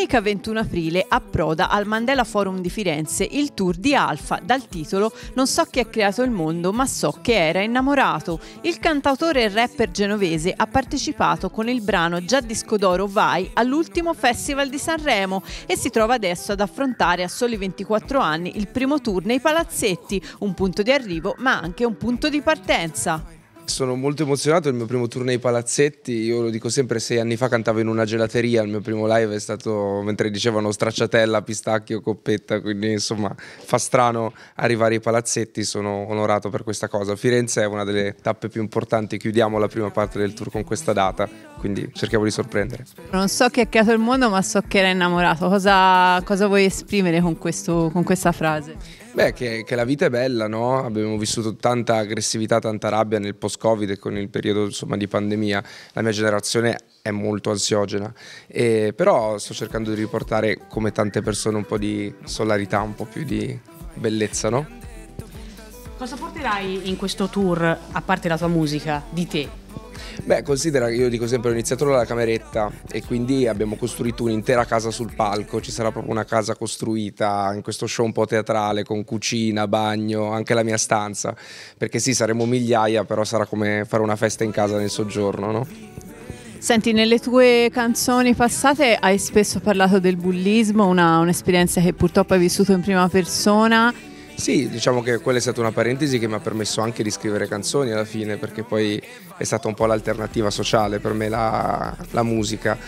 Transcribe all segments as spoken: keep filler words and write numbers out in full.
Domenica ventuno aprile approda al Mandela Forum di Firenze il tour di Alfa dal titolo "Non so chi ha creato il mondo, ma so che era innamorato". Il cantautore e rapper genovese ha partecipato con il brano già disco d'oro Vai all'ultimo Festival di Sanremo e si trova adesso ad affrontare a soli ventiquattro anni il primo tour nei palazzetti, un punto di arrivo ma anche un punto di partenza. Sono molto emozionato, è il mio primo tour nei palazzetti, io lo dico sempre, sei anni fa cantavo in una gelateria, il mio primo live è stato mentre dicevano stracciatella, pistacchio, coppetta, quindi insomma fa strano arrivare ai palazzetti, sono onorato per questa cosa. Firenze è una delle tappe più importanti, chiudiamo la prima parte del tour con questa data, quindi cerchiamo di sorprendere. Non so chi ha creato il mondo, ma so che era innamorato. Cosa, cosa vuoi esprimere con, questo, con questa frase? Beh, che, che la vita è bella, no? Abbiamo vissuto tanta aggressività, tanta rabbia nel post-Covid e con il periodo insomma, di pandemia. La mia generazione è molto ansiogena, e, però sto cercando di riportare, come tante persone, un po' di solarità, un po' più di bellezza, no? Cosa porterai in questo tour, a parte la tua musica, di te? Beh, considera che io dico sempre ho iniziato dalla cameretta e quindi abbiamo costruito un'intera casa sul palco, ci sarà proprio una casa costruita in questo show un po' teatrale con cucina, bagno, anche la mia stanza, perché sì, saremo migliaia, però sarà come fare una festa in casa nel soggiorno, no? Senti, nelle tue canzoni passate hai spesso parlato del bullismo, una, un'esperienza che purtroppo hai vissuto in prima persona. Sì, diciamo che quella è stata una parentesi che mi ha permesso anche di scrivere canzoni alla fine, perché poi è stata un po' l'alternativa sociale per me la, la musica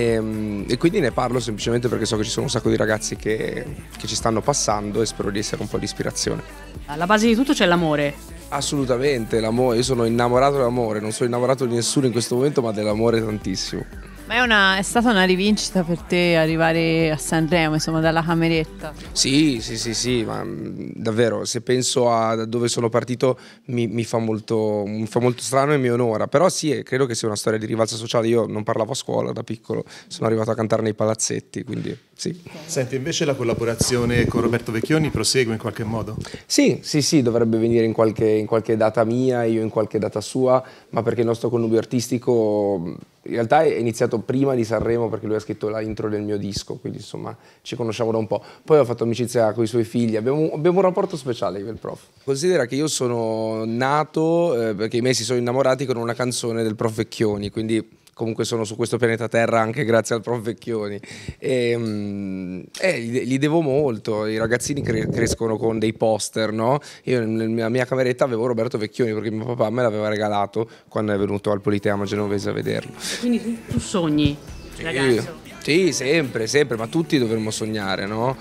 e, e quindi ne parlo semplicemente perché so che ci sono un sacco di ragazzi che, che ci stanno passando e spero di essere un po' di ispirazione. Alla base di tutto c'è l'amore. Assolutamente, l'amore, io sono innamorato dell'amore, non sono innamorato di nessuno in questo momento, ma dell'amore tantissimo. Ma è, una, è stata una rivincita per te arrivare a Sanremo, insomma, dalla cameretta? Sì, sì, sì, sì, ma davvero, se penso a dove sono partito mi, mi, fa molto, mi fa molto strano e mi onora, però sì, credo che sia una storia di rivalsa sociale. Io non parlavo a scuola da piccolo, sono arrivato a cantare nei palazzetti, quindi sì. Senti, invece la collaborazione con Roberto Vecchioni prosegue in qualche modo? Sì, sì, sì, dovrebbe venire in qualche, in qualche data mia, io in qualche data sua, ma perché il nostro connubio artistico in realtà è iniziato prima di Sanremo, perché lui ha scritto la intro del mio disco, quindi insomma ci conosciamo da un po'. Poi ho fatto amicizia con i suoi figli, abbiamo, abbiamo un rapporto speciale io e il prof. Considera che io sono nato, eh, perché i miei si sono innamorati con una canzone del prof Vecchioni, quindi comunque sono su questo pianeta Terra anche grazie al prof Vecchioni e mm, eh, gli, gli devo molto. I ragazzini cre- crescono con dei poster, no? Io nella mia cameretta avevo Roberto Vecchioni perché mio papà me l'aveva regalato quando è venuto al Politeama Genovese a vederlo. Quindi tu, tu sogni, sì, ragazzo? Sì, sempre, sempre, ma tutti dovremmo sognare, no?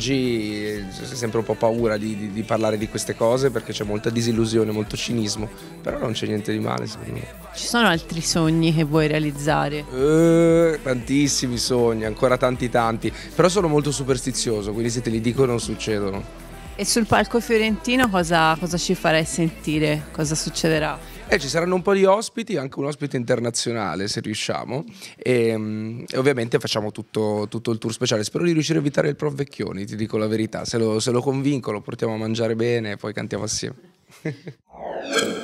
Oggi c'è sempre un po' paura di, di, di parlare di queste cose perché c'è molta disillusione, molto cinismo, però non c'è niente di male secondo me. Ci sono altri sogni che vuoi realizzare? Eh, tantissimi sogni, ancora tanti tanti, però sono molto superstizioso, quindi se te li dico non succedono. E sul palco fiorentino cosa, cosa ci farai sentire? Cosa succederà? Eh, ci saranno un po' di ospiti, anche un ospite internazionale se riusciamo e, e ovviamente facciamo tutto, tutto il tour speciale. Spero di riuscire a evitare il prof Vecchioni, ti dico la verità, se lo, se lo convinco lo portiamo a mangiare bene e poi cantiamo assieme.